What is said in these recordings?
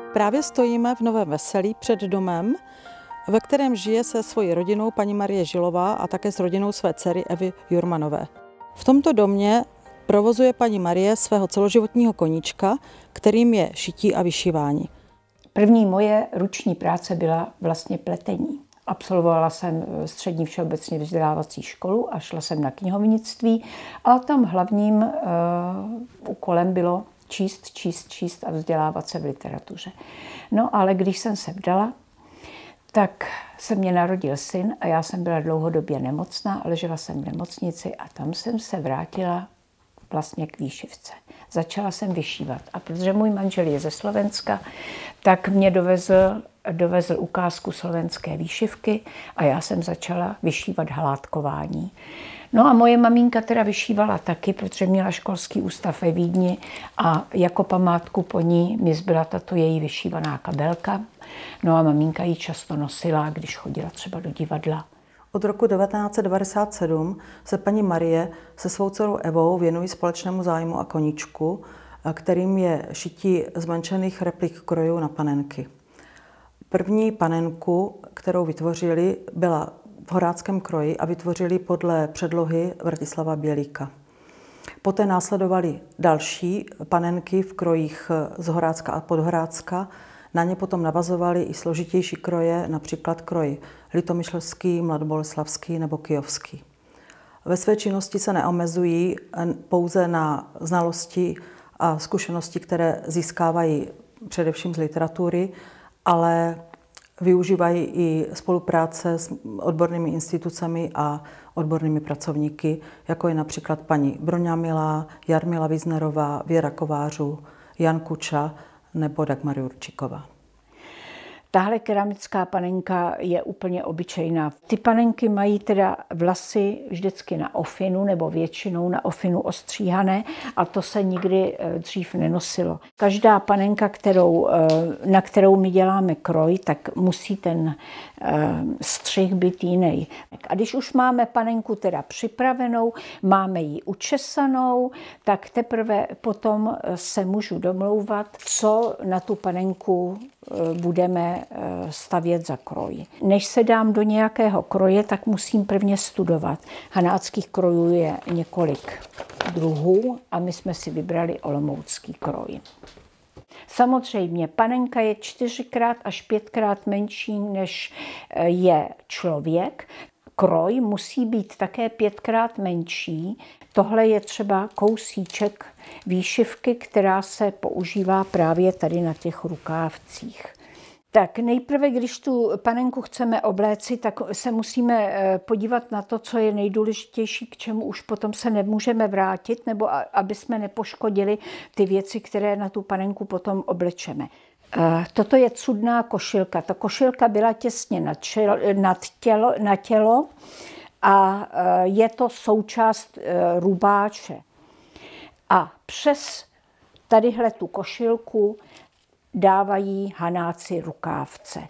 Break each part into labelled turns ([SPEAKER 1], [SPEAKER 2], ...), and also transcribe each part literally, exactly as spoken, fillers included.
[SPEAKER 1] Právě stojíme v Novém Veselí před domem, ve kterém žije se svojí rodinou paní Marie Žilová a také s rodinou své dcery Evy Jurmanové. V tomto domě provozuje paní Marie svého celoživotního koníčka, kterým je šití a vyšívání.
[SPEAKER 2] První moje ruční práce byla vlastně pletení. Absolvovala jsem střední všeobecně vzdělávací školu a šla jsem na knihovnictví a tam hlavním uh, úkolem bylo číst, číst, číst a vzdělávat se v literatuře. No ale když jsem se vdala, tak se mě narodil syn a já jsem byla dlouhodobě nemocná, ležela jsem v nemocnici a tam jsem se vrátila vlastně k výšivce. Začala jsem vyšívat a protože můj manžel je ze Slovenska, tak mě dovezl, dovezl ukázku slovenské výšivky a já jsem začala vyšívat halátkování. No a moje maminka teda vyšívala taky, protože měla školský ústav ve Vídni a jako památku po ní mi zbyla tato její vyšívaná kabelka. No a maminka ji často nosila, když chodila třeba do divadla.
[SPEAKER 1] Od roku devatenáct set devadesát sedm se paní Marie se svou dcerou Evou věnují společnému zájmu a koníčku, kterým je šití zmenšených replik krojů na panenky. První panenku, kterou vytvořili, byla v horáckém kroji a vytvořili podle předlohy Vratislava Bělíka. Poté následovaly další panenky v krojích z Horácka a Podhorácka. Na ně potom navazovaly i složitější kroje, například kroj litomyšlský, mladoboleslavský nebo kyjovský. Ve své činnosti se neomezují pouze na znalosti a zkušenosti, které získávají především z literatury, ale využívají i spolupráce s odbornými institucemi a odbornými pracovníky, jako je například paní Broňa Milá, Jarmila Viznerová, Věra Kovářů, Jan Kuča nebo Dagmar Jurčíková.
[SPEAKER 2] Tahle keramická panenka je úplně obyčejná. Ty panenky mají teda vlasy vždycky na ofinu nebo většinou na ofinu ostříhané a to se nikdy dřív nenosilo. Každá panenka, kterou, na kterou my děláme kroj, tak musí ten střih být jiný. A když už máme panenku teda připravenou, máme ji učesanou, tak teprve potom se můžu domlouvat, co na tu panenku budeme stavět za kroj. Než se dám do nějakého kroje, tak musím prvně studovat. Hanáckých krojů je několik druhů a my jsme si vybrali olomoucký kroj. Samozřejmě panenka je čtyřikrát až pětkrát menší, než je člověk. Kroj musí být také pětkrát menší. Tohle je třeba kousíček výšivky, která se používá právě tady na těch rukávcích. Tak nejprve, když tu panenku chceme obléci, tak se musíme podívat na to, co je nejdůležitější, k čemu už potom se nemůžeme vrátit, nebo aby jsme nepoškodili ty věci, které na tu panenku potom oblečeme. Toto je cudná košilka. Ta košilka byla těsně nad, čelo, nad tělo, na tělo a je to součást rubáče. A přes tadyhle tu košilku dávají Hanáci rukávce.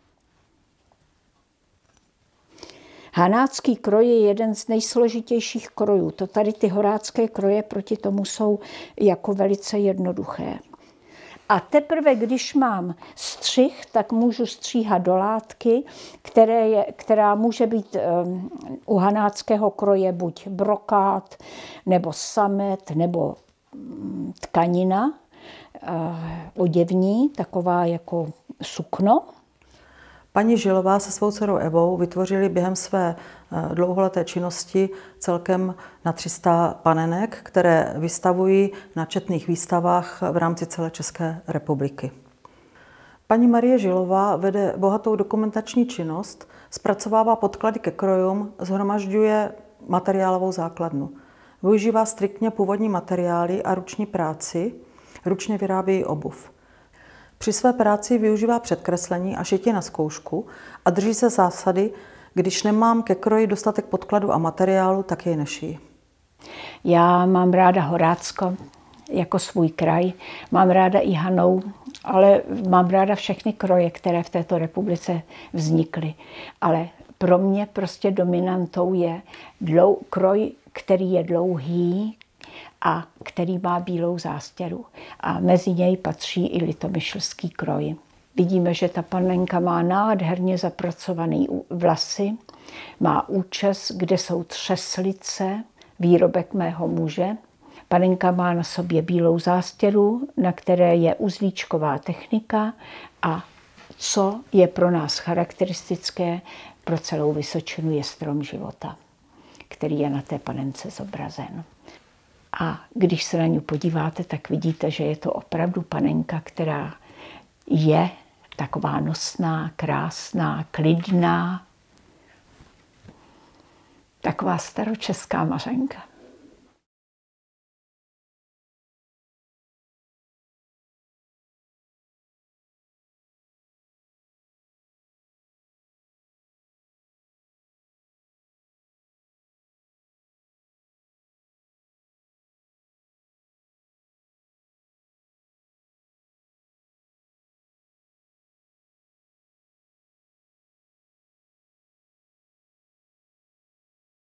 [SPEAKER 2] Hanácký kroj je jeden z nejsložitějších krojů. To tady ty horácké kroje proti tomu jsou jako velice jednoduché. A teprve, když mám střih, tak můžu stříhat do látky, které je, která může být um, u hanáckého kroje buď brokát, nebo samet, nebo um, tkanina uh, oděvní, taková jako sukno.
[SPEAKER 1] Paní Žilová se svou dcerou Evou vytvořili během své dlouholeté činnosti celkem na tři sta panenek, které vystavují na četných výstavách v rámci celé České republiky. Paní Marie Žilová vede bohatou dokumentační činnost, zpracovává podklady ke krojům, shromažďuje materiálovou základnu. Využívá striktně původní materiály a ruční práci, ručně vyrábí obuv. Při své práci využívá předkreslení a šití na zkoušku a drží se zásady, když nemám ke kroji dostatek podkladu a materiálu, tak jej nešijí.
[SPEAKER 2] Já mám ráda Horácko jako svůj kraj, mám ráda i Hanou, ale mám ráda všechny kroje, které v této republice vznikly. Ale pro mě prostě dominantou je dlou, kroj, který je dlouhý, a který má bílou zástěru. A mezi něj patří i litomyšlský kroj. Vidíme, že ta panenka má nádherně zapracovaný vlasy, má účes, kde jsou třeslice, výrobek mého muže. Panenka má na sobě bílou zástěru, na které je uzlíčková technika a co je pro nás charakteristické, pro celou Vysočinu je strom života, který je na té panence zobrazen. A když se na ní podíváte, tak vidíte, že je to opravdu panenka, která je taková nosná, krásná, klidná, taková staročeská Mařenka.